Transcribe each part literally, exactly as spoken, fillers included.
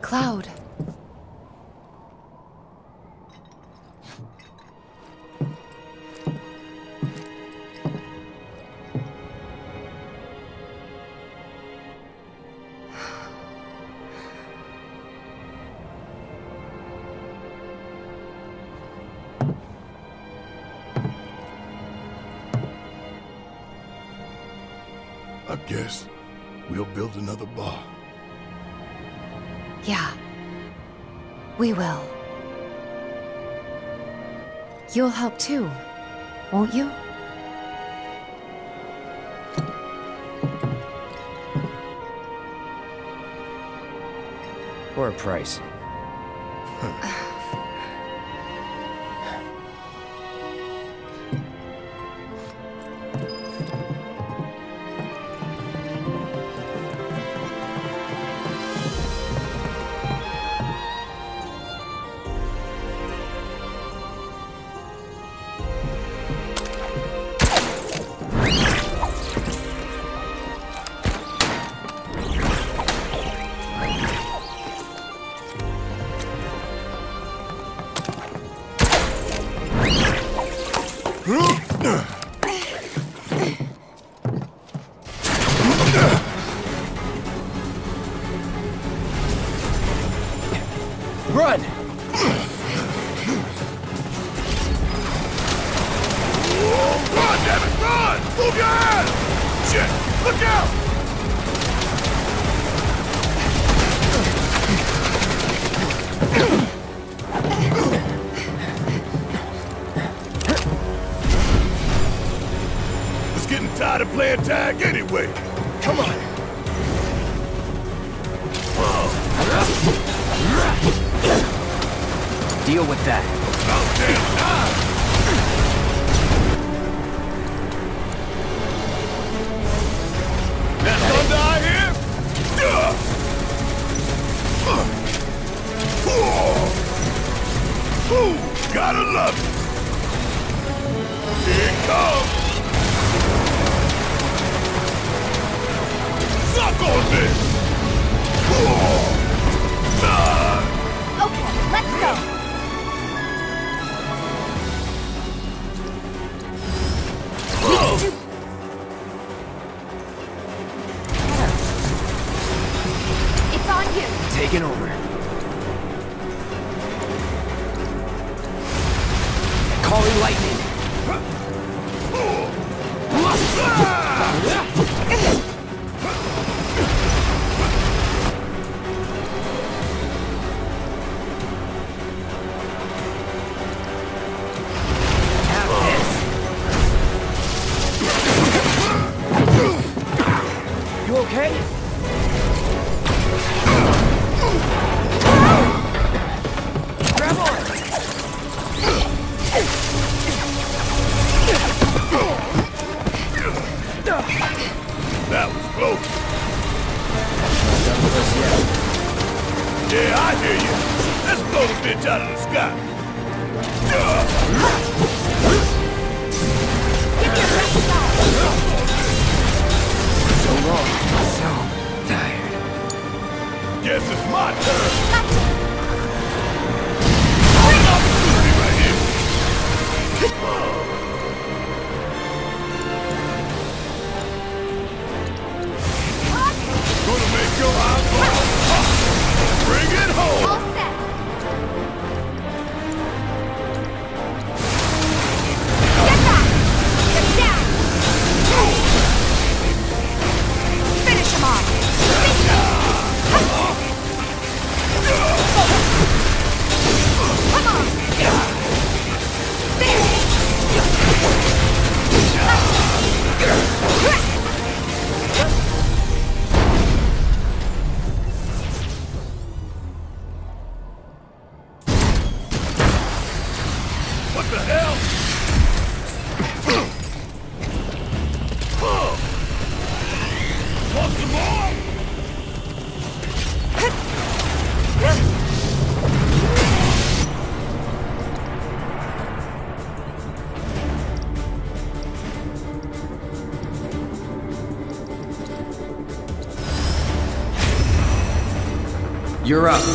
cloud. I guess we'll build another bar. Yeah. We will. You'll help too, won't you? For a price. Run! Run, damn it, run! Move your ass! Shit, look out! It's getting tired of playing tag anyway. Come on! Deal with that. About damn time! That thunder I hear? Ooh, gotta love it! Here it comes! Suck on this! Okay, let's go! It's on you! Taking over. Calling lightning. Have this. You okay? Grab on! That was close. Not done with us yet. Yeah, I hear you. Let's blow the bitch out of the sky. So long. So tired. Guess it's my turn. Opportunity right here. Gonna make your eyeball pop. Bring it home. All set! Get back! Get down! Finish him off! Come on! What the hell? Want some more? You're up.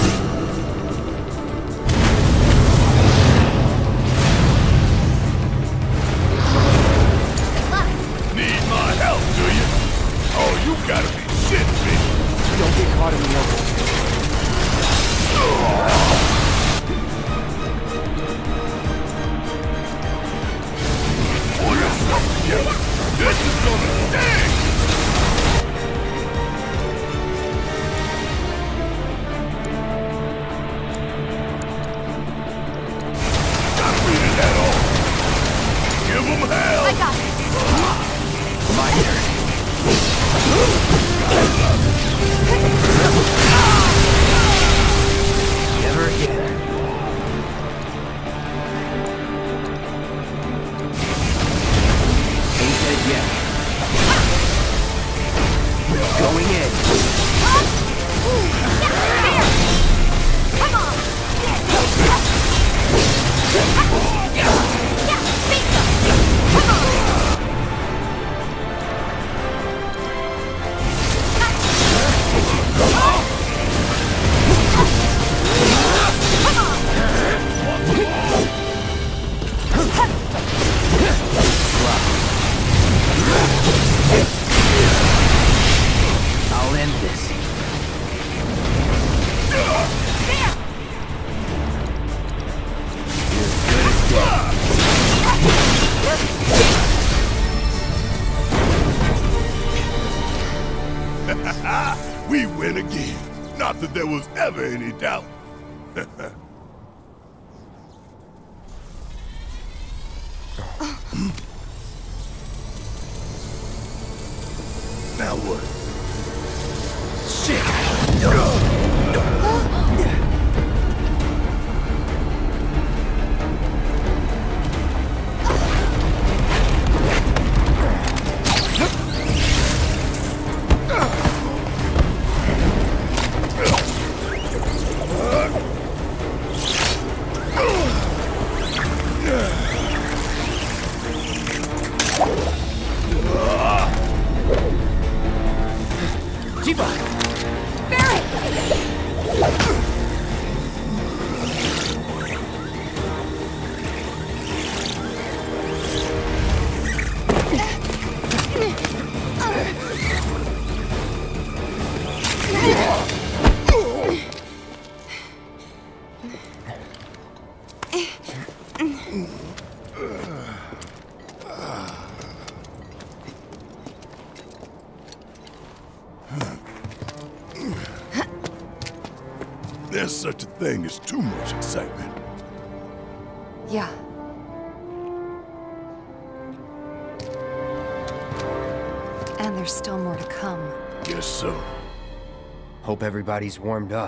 Need my help, do you? Oh, you gotta be shitting me. Don't get caught in the open. Pull yourself together. This is gonna sting! Gotta beat it at all. Give them hell! I got this. My turn. Never again. Ain't dead yet. Going in. There. Come on. Yeah, beat them. Come on. I'll end this. We win again. Not that there was ever any doubt. Now what? Shit! There's such a thing as too much excitement. Yeah. And there's still more to come. Guess so. Hope everybody's warmed up.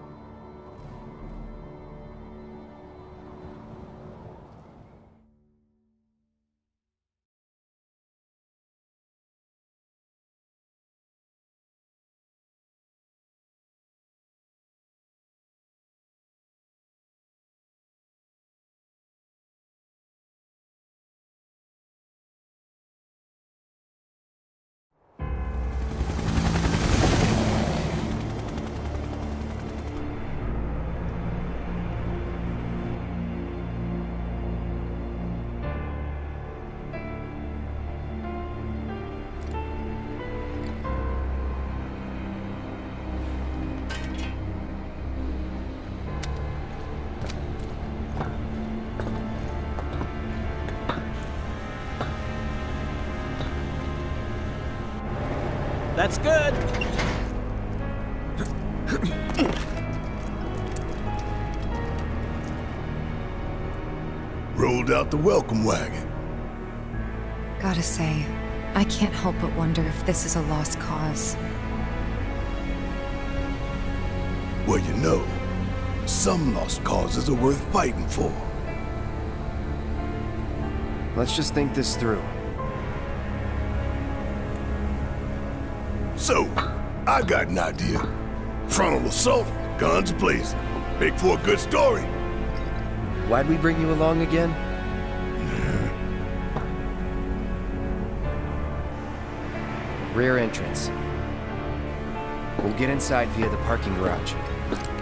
That's good. Rolled out the welcome wagon. Gotta say, I can't help but wonder if this is a lost cause. Well, you know, some lost causes are worth fighting for. Let's just think this through. So, I got an idea. Frontal assault, guns blazing. Make for a good story. Why'd we bring you along again? Rear entrance. We'll get inside via the parking garage.